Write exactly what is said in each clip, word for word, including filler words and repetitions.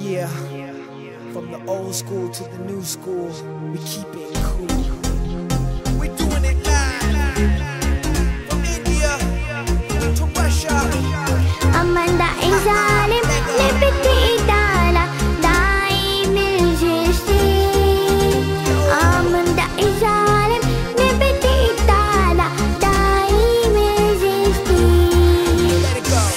Yeah, from the old school to the new school, we keep it cool. We're doing it live, from India to Russia. Amanda is zalim, liberty idala, daim iljisti. Amanda is zalim, liberty idala, daim iljisti. Let it go.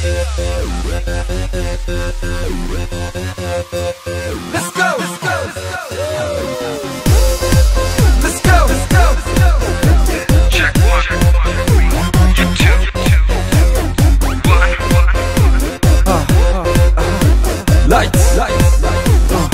Let's go. Let's go. Let's go. Let's go. Check one, two, two, one, one. Lights, lights, lights. Uh.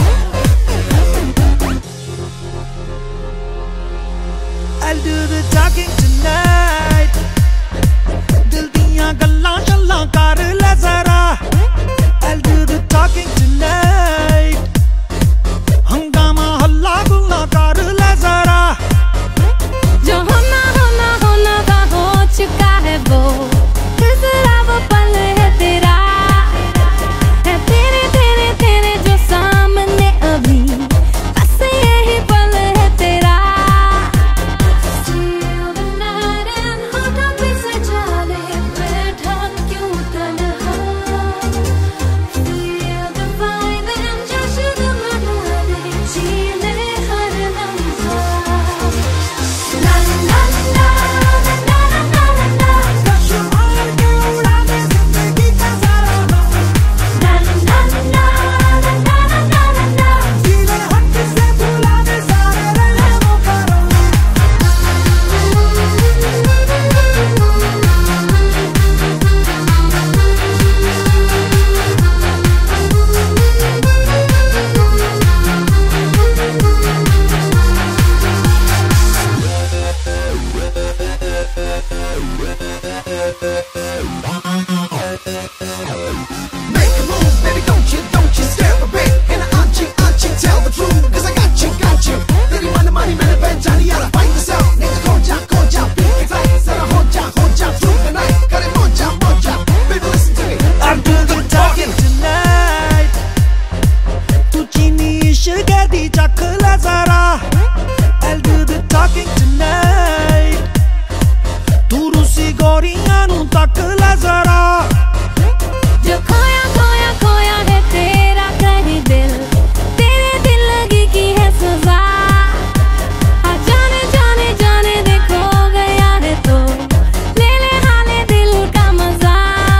I'll do the talking tonight. Dil diyan gallan shallan kar le zara. I'll do the talking tonight. Hangama halla gulla kar le zara. जो होना होना होना का हो चुका है वो तीसरा वो पल है तेरा है तेरे तेरे तेरे जो सामने अभी बस यही पल है तेरा Still the night and होठों पे सजा ले बैठा क्यों तन्हा Feel the vibe and जश्न मना ले जी ले हर लम्हा La la la la la la la la la Kashmir के उड़ाने जिंदगी का सारा La la la la la la la la la जीने हट से भुलाने सारे रहमों करो Make a move, baby, don't you, don't you step a bit. And auntie, auntie, tell the truth, cause I got you, got you. Really money, money, man, ben Johnny, gotta find yourself. Nigga, conja, conja, beat it tight. Said I honja, honja, through the night. Got it, monja, monja. Baby, listen to me. I'll do the talking tonight. तू चीनी इश्क दी चख ले जरा. I'll do the talking tonight. तू रूसी गोरियां नू तक ले जरा. जो खोया खोया खोया है तेरा कहीं दिल तेरे दिल लगी की है सजा हाँ जाने जाने जाने देखो गया है तो ले ले हाले दिल का मजा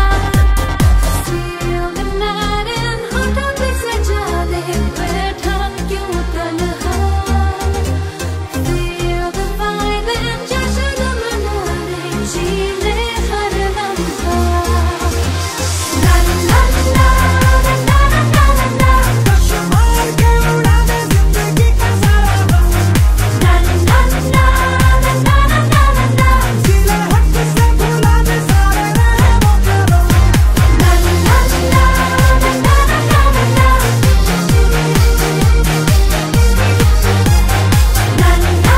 Still the night and होठों पे सजा ले बैठा क्यों तन्हा Feel the vibe and जश्न मना ले जी ले हर लम्हा La la la la la la la la la Kashmir के उड़ाने जिंदगी का सारा La la la la la la la la la जीने हट से भुलाने सारे रहमों करो La la la la la la la la la La la la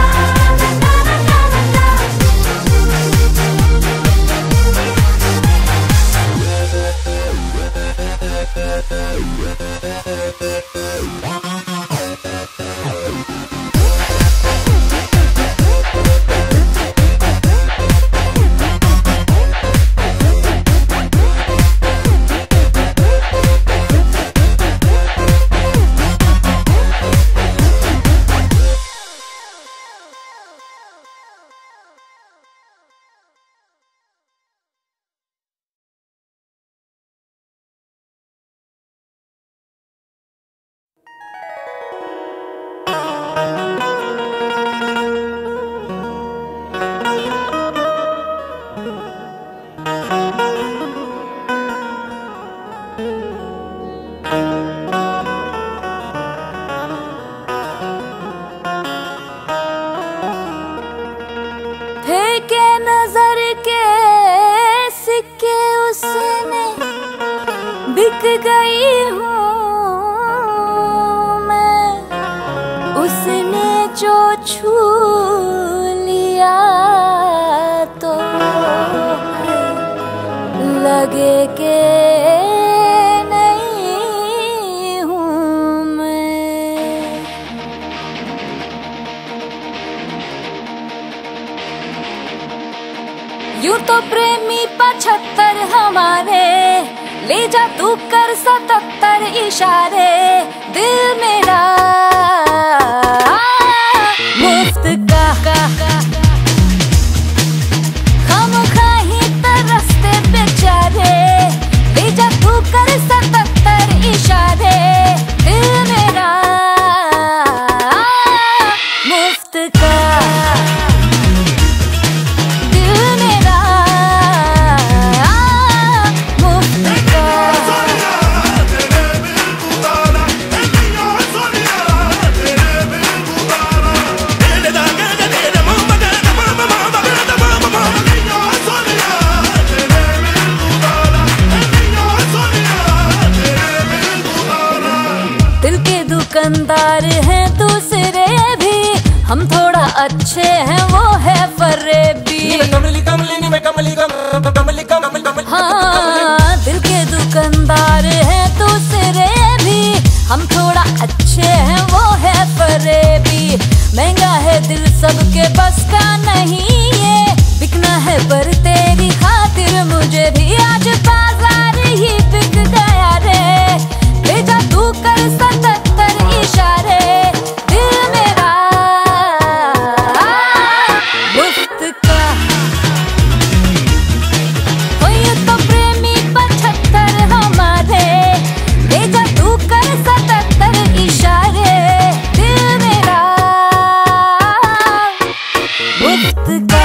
फेंके नजर के सिक्के उसने बिक गई हूँ मैं उसने जो छू लिया तो लगे के नहीं यूं तो प्रेमी पचहत्तर हमारे, ले जा तू कर सतहत्तर इशारे, दिल मेरा मुफ्त का खामखा ही तरसते बेचारे, ले जा तू कर सतहत्तर इशारे, दिल मेरा मुफ्त का, दिल मेरा मुफ्त का। दिल के दुकानदार हैं दूसरे भी, हम थोड़ा अच्छे हैं वो है फरेबी। हाँ, दिल के दुकानदार हैं दूसरे भी, हम थोड़ा अच्छे हैं वो है फरेबी। महंगा है दिल सबके बस का नहीं ये, बिकना है पर तेरी खातिर मुझे भी आज बाजार ही बिक गया रे, ले जा तू कर सतहत्तर इशारे, दिल मेरा मुफ्त का। हो ये तो प्रेमी पचहत्तर हमारे, ले जा तू कर सतहत्तर इशारे, दिल मेरा मुफ्त का।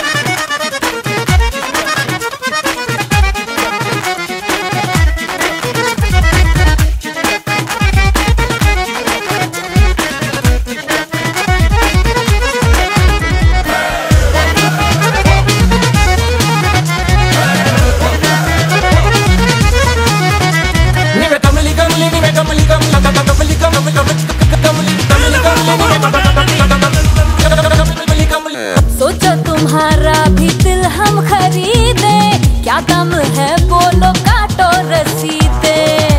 सोचो तुम्हारा भी दिल हम खरीदे, क्या दम है बोलो काटो रसीदे।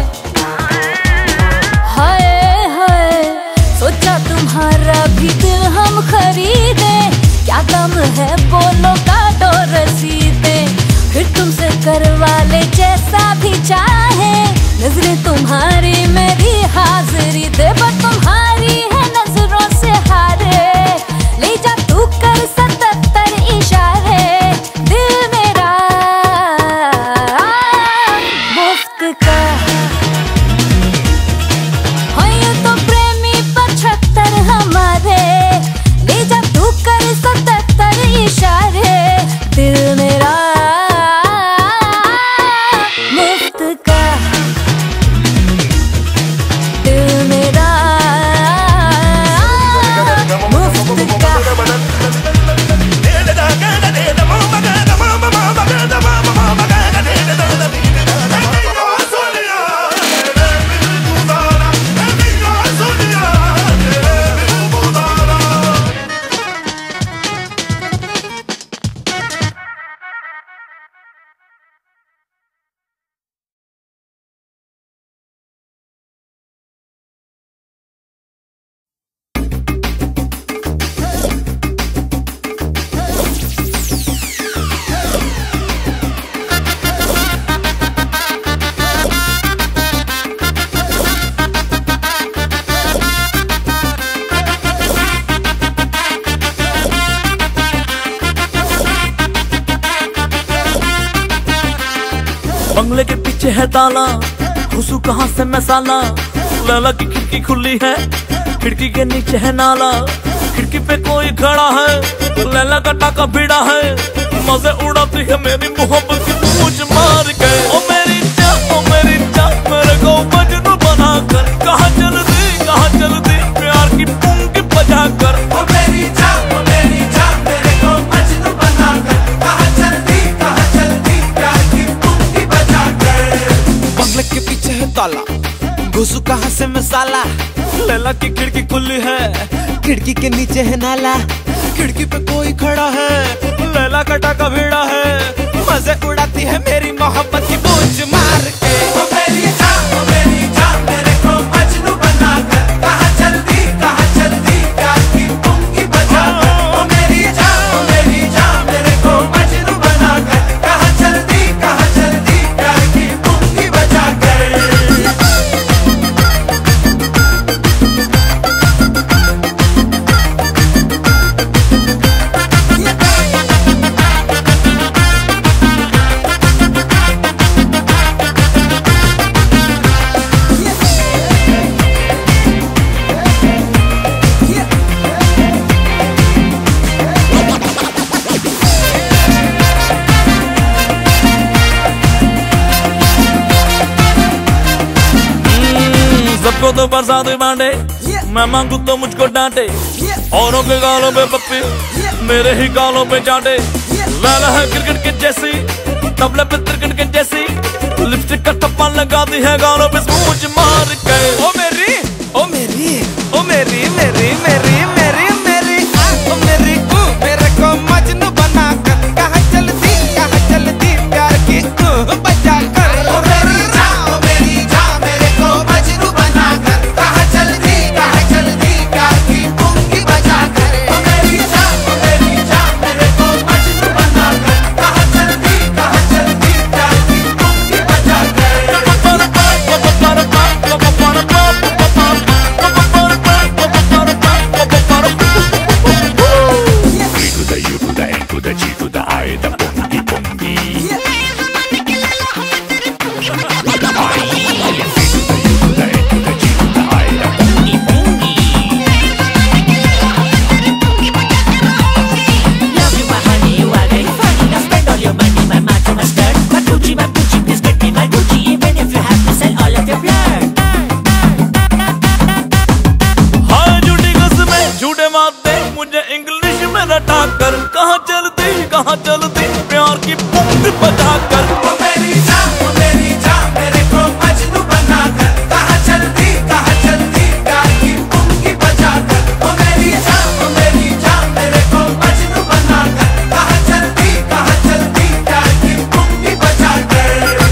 हाय हाय, सोचा तुम्हारा भी दिल हम खरीदे, क्या दम है बोलो काटो रसीदे। फिर तुमसे करवा ले जैसा भी चाहे, नजरें तुम्हारी मेरी हाजिरी दे, पर तुम्हारी है नजरों से हारे, ले जा तू कर सतहत्तर इशारे, दिल मेरा मुफ्त का। हो ये तो प्रेमी पचहत्तर हमारे, ले जा तू कर सतहत्तर इशारे, दिल मेरा मुफ्त का, दिल मेरा मुफ्त का। बंगले के पीछे है ताला, घुसू कहाँ से मैं साला, लैला की खिड़की खुली है, खिड़की के नीचे है नाला, खिड़की पे कोई खड़ा है, लैला का टाका भिड़ा है, मजे उड़ाती है मेरी मोहब्बत की पूछ मार के। ओ मेरी जान, ओ मेरी जान, मेरे को मजनू बना कर, कहाँ चल दी कहाँ चल दी प्यार की पुंगी बजा कर। ओ मेरी जान, ओ मेरी जान, मेरे को मजनू बना कर, कहाँ चल दी कहाँ चल दी प्यार की पुंगी बजा कर। बंगले के पीछे है ताला, घुसू कहाँ से मैं साला, लैला की खिड़की खुली है, खिड़की के नीचे है नाला, खिड़की पे कोई खड़ा है, लैला का टाका भिड़ा है, मजे उड़ाती है मेरी मोहब्बत की बूझ मार के। ओ मेरी जान, ओ मेरी जान, मेरे को मजनू बना कर, कहाँ चल दी कहाँ चल दी प्यार की पुंगी बजा कर। ओ मेरी जान, ओ मेरी जान, मेरे को मजनू बना को तो बरसात बांटे, मैं मांगू तो मुझको डांटे। औरों के गालों पे पप्पी, मेरे ही गालों पे चाटे। लाला है क्रिकेट के जैसी, तबले पे क्रिकेट के जैसी, लिपस्टिक का टप्पा लगा दी है गालों पे स्मूच मार के। ओ मेरी ओ मेरी ओ मेरी मेरी मेरी मेरी मेरी ओ मेरी ऊ मेरे को मजनू बना कर कहाँ चलती कहाँ चलती प्यार की ऊ बजा कर। ओ मेरी जान ओ मेरी जान मेरे को मजनू बना कर कहाँ चलती कहाँ चलती प्यार की पुंगी बजा कर। ओ मेरी जान ओ मेरी जान मेरे को मजनू बना कर कहाँ चलती कहाँ चलती प्यार की पुंगी बजा कर। कहाँ चलती कहाँ चलती प्यार की पुंगी बजा कर। ओ मेरी जान ओ मेरी जान मेरे को मजनू बना कर कहाँ चलती कहाँ चलती प्यार की पुंगी बजा कर। ओ मेरी जान ओ मेरी जान मेरे को मजनू बना कर कहाँ चलती कहाँ चलती प्यार की पुंगी बजा कर।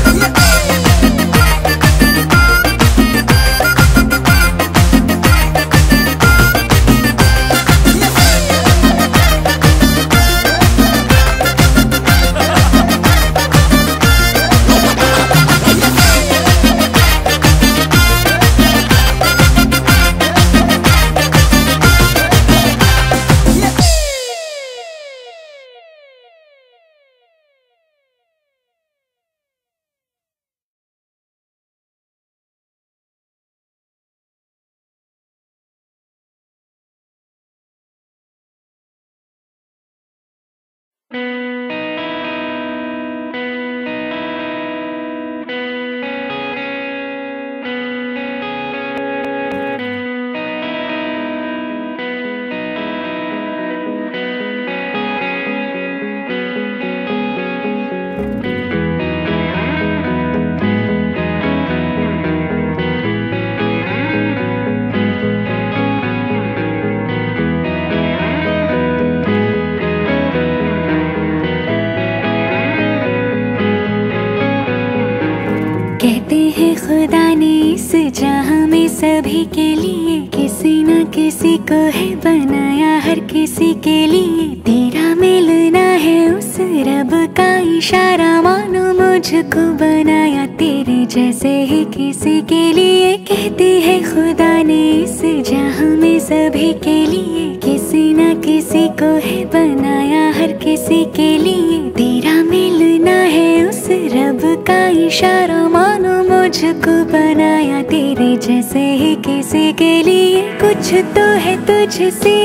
कहते हैं खुदा ने इस जहां में सभी के लिए किसी न किसी को है बनाया, हर किसी के लिए तेरा मिलना है उस रब का इशारा। मानो मुझको बनाया तेरे जैसे ही किसी के लिए। कहते हैं खुदा ने इस जहां में सभी के लिए किसी न किसी को है बनाया, हर किसी के लिए तेरा मिलना है उस रब का इशारा। मानो मुझको बनाया तेरे जैसे ही किसी के लिए। कुछ तो है तुझसे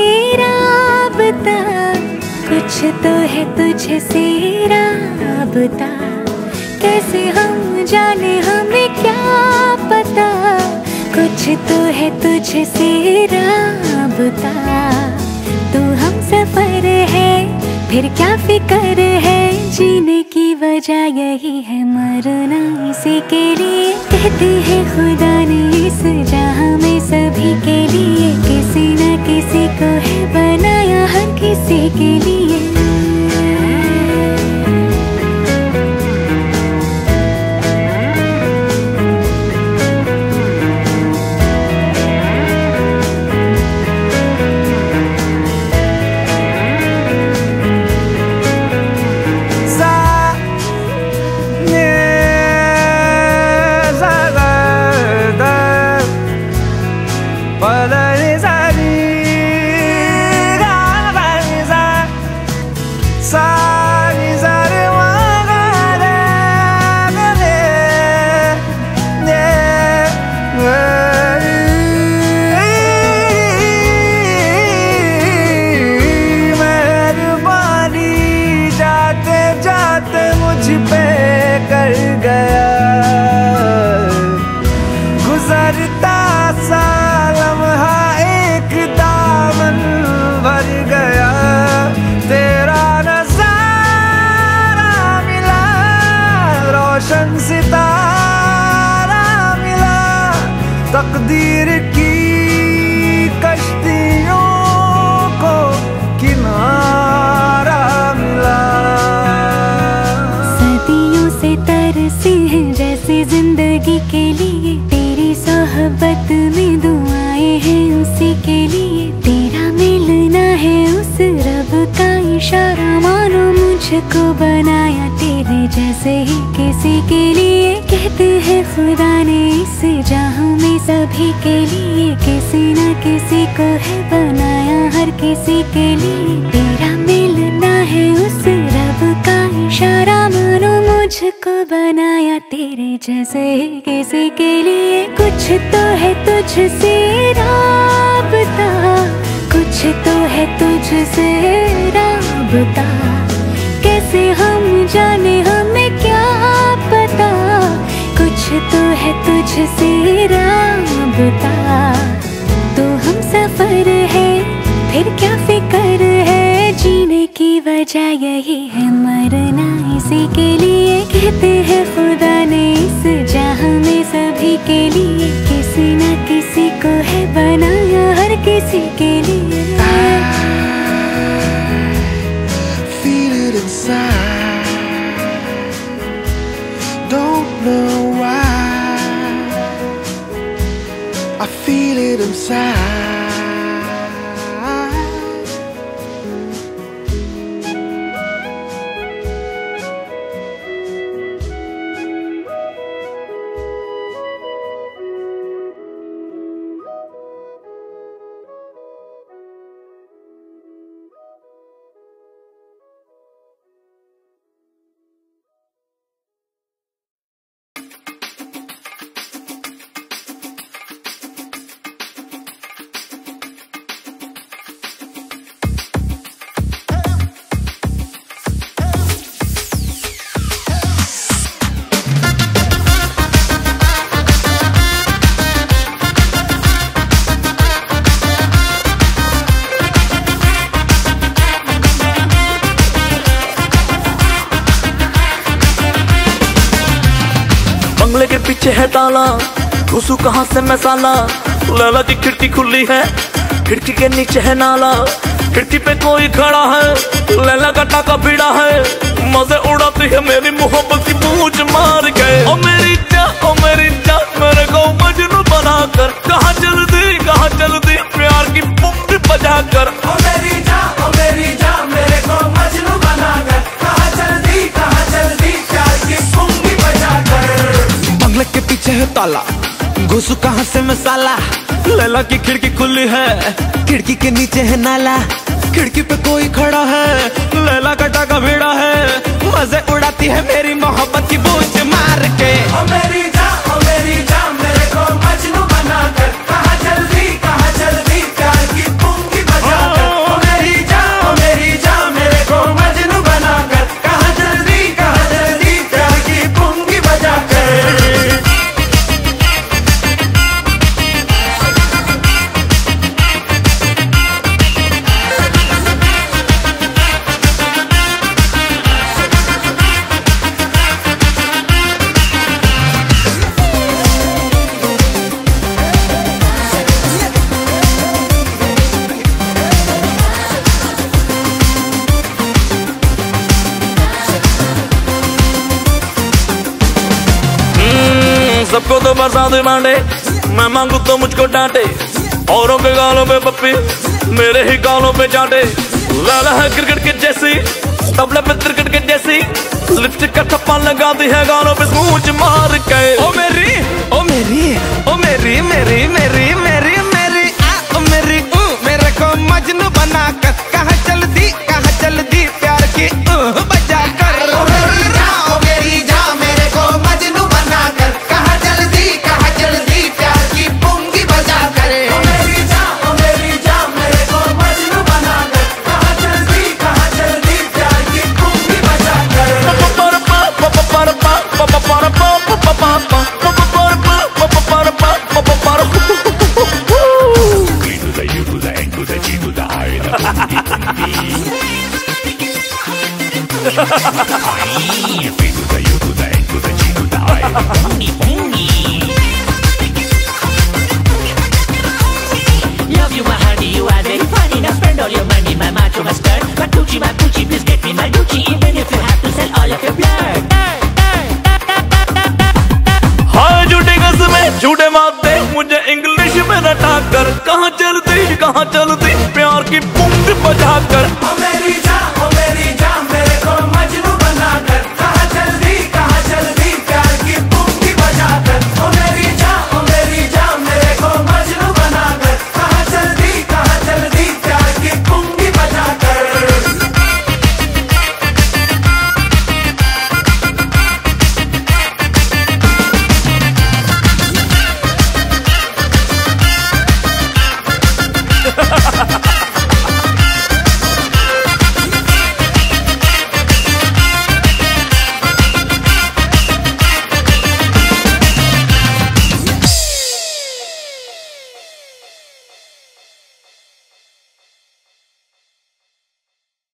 राबता, कुछ तो है तुझसे राबता, कैसे हम जाने हमें क्या पता। कुछ तो है तुझसे राबता, तू हम सफर है फिर क्या फिक्र है। जीने की वजह यही है मरना इसी के लिए। कहते हैं खुदा ने इस जहां में सभी के लिए किसी न किसी को है बनाया, हर किसी के लिए। तकदीर की कश्तियों को किनारा मिला। सदियों से तरसी है जैसे जिंदगी के लिए, तेरी सोहबत में दुआएं हैं उसी के लिए। तेरा मिलना है उस रब का इशारा, मानो मुझको बनाया तेरे जैसे ही किसी के लिए। कहते हैं खुदा ने इस जहां में सभी के लिए, किसी न किसी को है बनाया हर किसी के लिए। तेरा मिलना है उस रब का इशारा, मानो मुझको बनाया तेरे जैसे ही किसी के लिए। कुछ तो है तुझसे राबता, कुछ तो है तुझसे राबता, कैसे हम जाने हमें क्या पता। कुछ तो है तुझसे राबता, तो हम सफर है फिर क्या फिक्र है। जीने की वजह यही है, मरना इसी के लिए। कहते हैं खुदा ने इस जहां में सभी के लिए, किसी न किसी को है बनाया हर किसी के लिए। Feel it inside, don't know why. I feel it inside. बंगले के पीछे है ताला, घुसू कहाँ से मैं साला। लैला की खिड़की खुली है, खिड़की के नीचे है नाला। खिड़की पे कोई खड़ा है, लैला का टाका भिड़ा है। मजे उड़ाती है मेरी मोहब्बत की पूछ मार के। ओ मेरी जा, ओ मेरी जा, मेरे को मजनू बना कर। कहाँ चल दी, कहाँ चल दी, प्यार की पुंगी बजा कर। ओ मेरी जा, ओ मेरी जा, मेरे को मजनू बना कर। कहाँ चल दी, कहाँ चल दी, प्यार की पुंगी बजा कर। बंगले के पीछे है ताला, घुसू कहाँ से मैं साला। लैला की खिड़की खुली है, खिड़की के नीचे है नाला। खिड़की पे कोई खड़ा है, लैला का टाका भिड़ा है। मजे उड़ाती है मेरी मोहब्बत की बूझ मार के। ओ मेरी जा, ओ मेरी जा, मेरे को मजनू बना कर। कहाँ चल दी, कहाँ चल दी, प्यार की पुंगी बजा कर। ओ मेरी जा, ओ मेरी जा, मेरे को मजनू बना कर। कहाँ चल दी, कहाँ चल दी, प्यार की पुंगी बजा कर। सबको तो बरसात बांटे, मैं मांगू तो मुझको डांटे। औरों के गालों पे पप्पी, मेरे ही गालों पे चाटे। लैला है क्रिकेट के जैसी, तबले पे क्रिकेट के जैसी। लिपस्टिक का थप्पा लगाती है गालों पे स्मूच मार के। ओ मेरी, ओ मेरी, ओ मेरी, मेरी मेरी मेरी मेरी आ ओ मेरी ऊ, मेरे को मजनू बना कर। कहाँ चल दी, कहाँ चल दी, प्यार की ऊ बजा कर। ओ मेरी जा, ओ मेरी जा, मेरे को मजनू बना कर। कहाँ चल दी, कहाँ चल दी, प्यार की पुंगी बजा कर। ओ मेरी जा, ओ मेरी जा, मेरे को मजनू बना कर। कहाँ चल दी, कहाँ चल दी, प्यार की पुंगी बजा कर। Ha ha ha ha!